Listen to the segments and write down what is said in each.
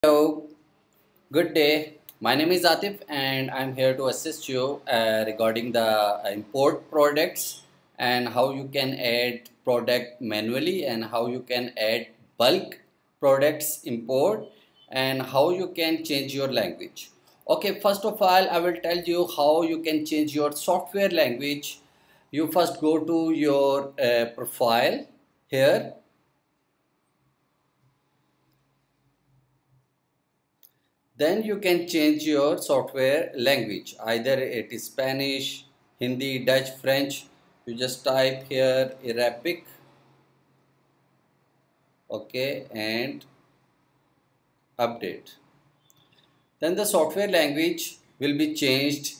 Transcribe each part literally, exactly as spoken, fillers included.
Hello, good day. My name is Atif and I'm here to assist you uh, regarding the uh, import products and how you can add product manually and how you can add bulk products import and how you can change your language. Okay, first of all, I will tell you how you can change your software language. You first go to your uh, profile here. Then you can change your software language, either it is Spanish, Hindi, Dutch, French. You just type here Arabic, okay, and update. Then the software language will be changed.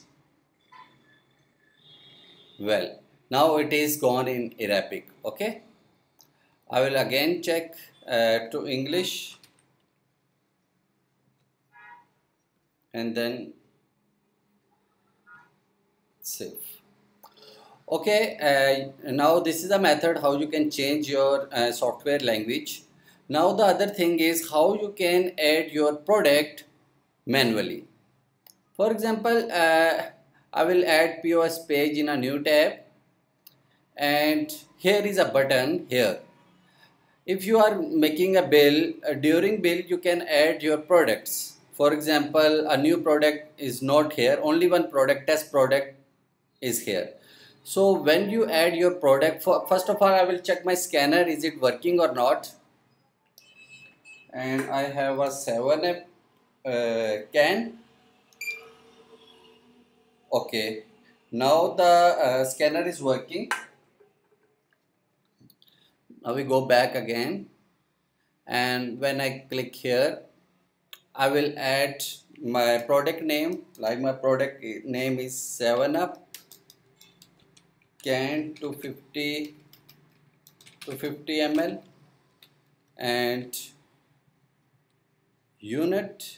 Well, now it is gone in Arabic, okay. I will again check uh, to English and then save. Okay, uh, now this is a method how you can change your uh, software language. Now the other thing is how you can add your product manually. For example, uh, I will add P O S page in a new tab, and here is a button here. If you are making a bill, uh, during bill you can add your products. For example, a new product is not here, only one product, test product is here. So when you add your product, for, first of all I will check my scanner, is it working or not. And I have a seven up uh, can. Okay, now the uh, scanner is working. Now we go back again, and when I click here, I will add my product name. Like my product name is seven up can two fifty to fifty milliliters, and unit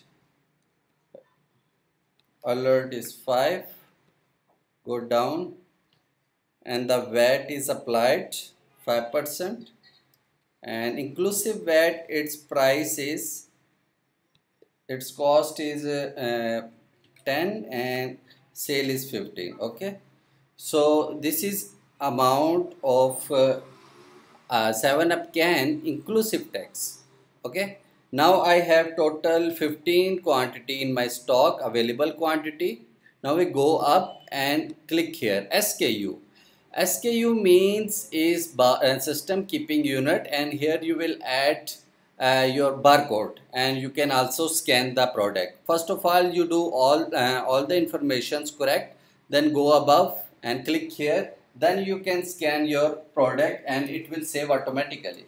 alert is five. Go down, and the V A T is applied five percent, and inclusive V A T, its price is, its cost is uh, ten and sale is fifteen. Okay, so this is amount of uh, uh, seven up can inclusive tax. Okay, now I have total fifteen quantity in my stock, available quantity. Now we go up and click here S K U. S K U means is bar, uh, system keeping unit, and here you will add uh, your barcode, and you can also scan the product. First of all, you do all uh, all the informations correct, then go above and click here, then you can scan your product and it will save automatically.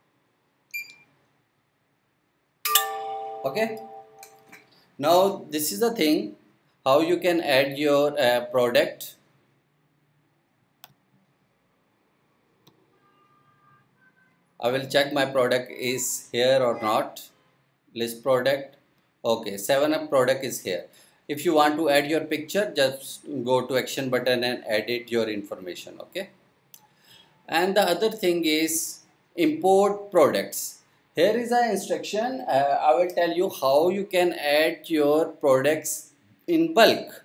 Okay, now this is the thing how you can add your uh, product. I will check my product is here or not. List product. Okay, seven up product is here. If you want to add your picture, just go to action button and edit your information. Okay, and the other thing is import products. Here is an instruction. uh, I will tell you how you can add your products in bulk.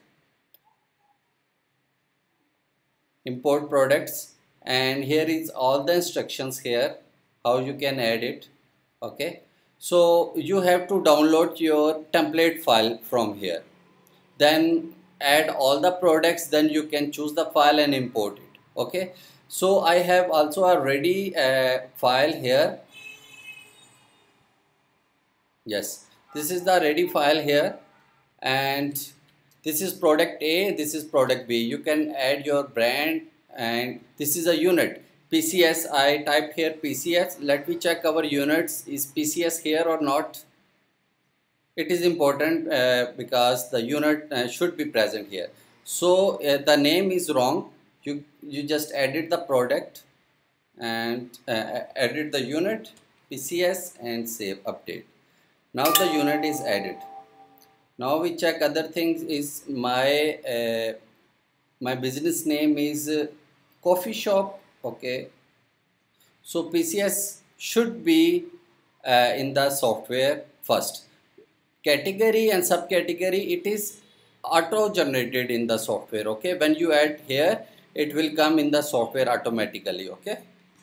Import products, and here is all the instructions here how you can add it. Okay, so you have to download your template file from here, then add all the products, then you can choose the file and import it. Okay, so I have also a ready uh, file here. Yes, this is the ready file here, and this is product A, this is product B. You can add your brand, and this is a unit P C S. I typed here P C S. Let me check our units. Is P C S here or not? It is important uh, because the unit uh, should be present here. So uh, the name is wrong. You you just edit the product and uh, edit the unit P C S and save update. Now the unit is added. Now we check other things. Is my uh, my business name is uh, coffee shop. Okay, so P C S should be uh, in the software first. category and subcategory, it is auto generated in the software. Okay, when you add here, it will come in the software automatically. Okay,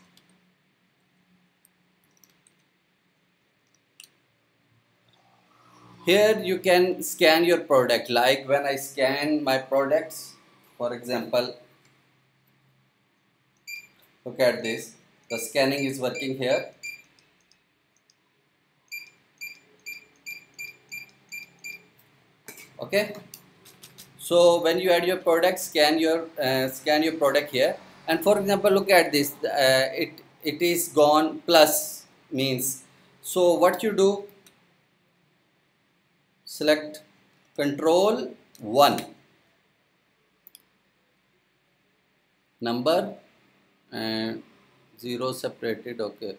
here you can scan your product. Like when I scan my products, for example, look at this, the scanning is working here. Okay, so when you add your product, scan your uh, scan your product here, and for example, look at this, uh, it it is gone plus means. So what you do, select control one, number and zero separated. Okay,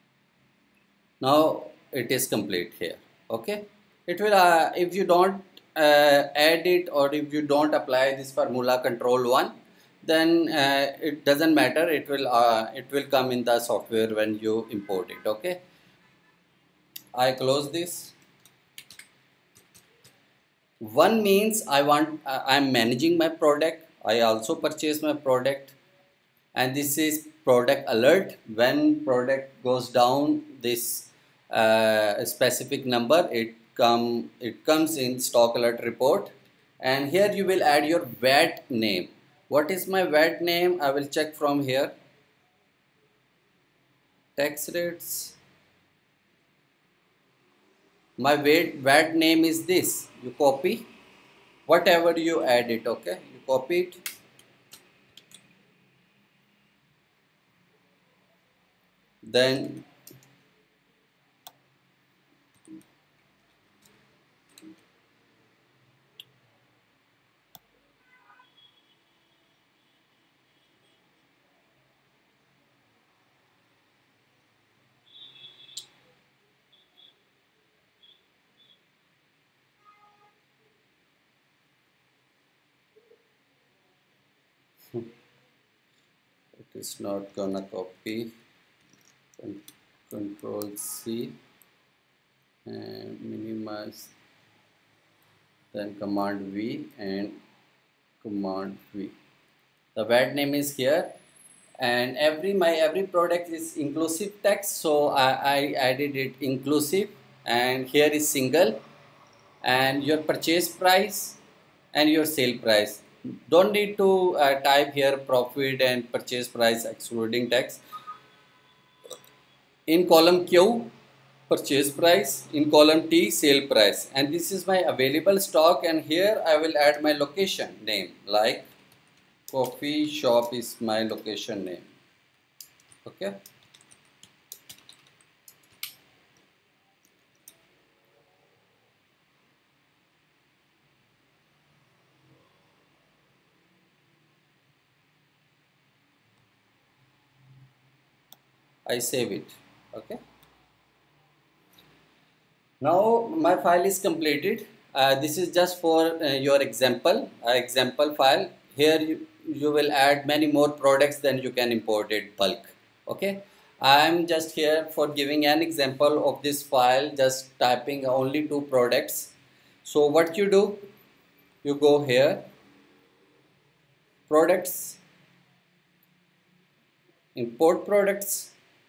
now it is complete here. Okay, it will uh, if you don't uh, add it, or if you don't apply this formula control one, then uh, it doesn't matter, it will uh, it will come in the software when you import it. Okay, I close this. One means I want uh, I'm managing my product, I also purchase my product, and this is product alert. When product goes down this uh, specific number, it come it comes in stock alert report. And here you will add your V A T name. What is my V A T name? I will check from here, tax rates. My V A T name is this. You copy whatever you add it. Okay, you copy it, then it is not gonna copy. Control C and minimize, then command V and command V. The V A T name is here, and every my every product is inclusive text, so I, I added it inclusive, and here is single, and your purchase price and your sale price. Don't need to uh, type here profit and purchase price excluding tax. In column Q, purchase price, in column T, sale price, and this is my available stock. And here I will add my location name, like coffee shop is my location name. Okay, I save it. Okay, now my file is completed. Uh, this is just for uh, your example uh, example file. Here you, you will add many more products, then you can import it bulk. Okay, I am just here for giving an example of this file, just typing only two products. So what you do, you go here, products, import products,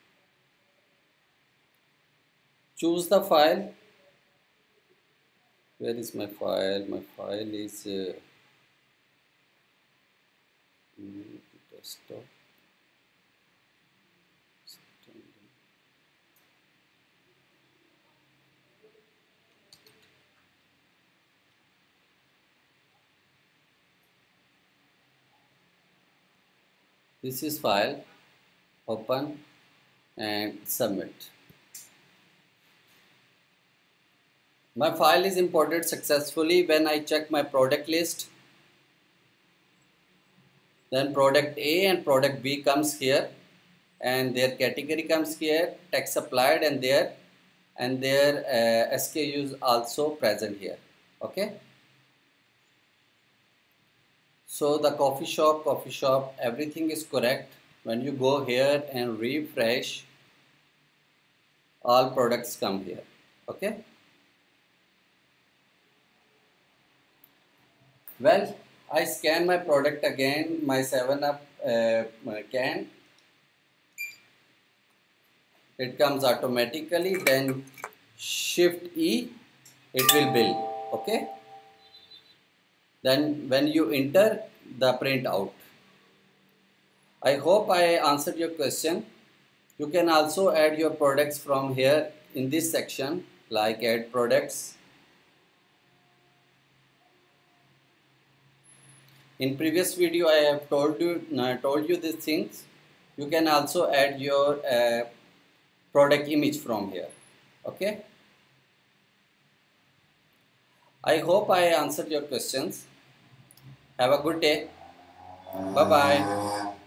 choose the file. Where is my file? My file is uh, desktop. This is file, open and submit. My file is imported successfully. When I check my product list, then product A and product B comes here, and their category comes here, tax applied, and their and their uh, S K Us also present here. Okay, so the coffee shop, coffee shop, everything is correct. When you go here and refresh, all products come here. Okay, Well, I scan my product again, my seven up uh, can. It comes automatically, then shift E, it will bill. Okay. Then when you enter the print out. I hope I answered your question. You can also add your products from here in this section, like add products. In previous video I have told you uh, told you these things. You can also add your uh, product image from here. Okay. I hope I answered your questions. Have a good day. Bye bye.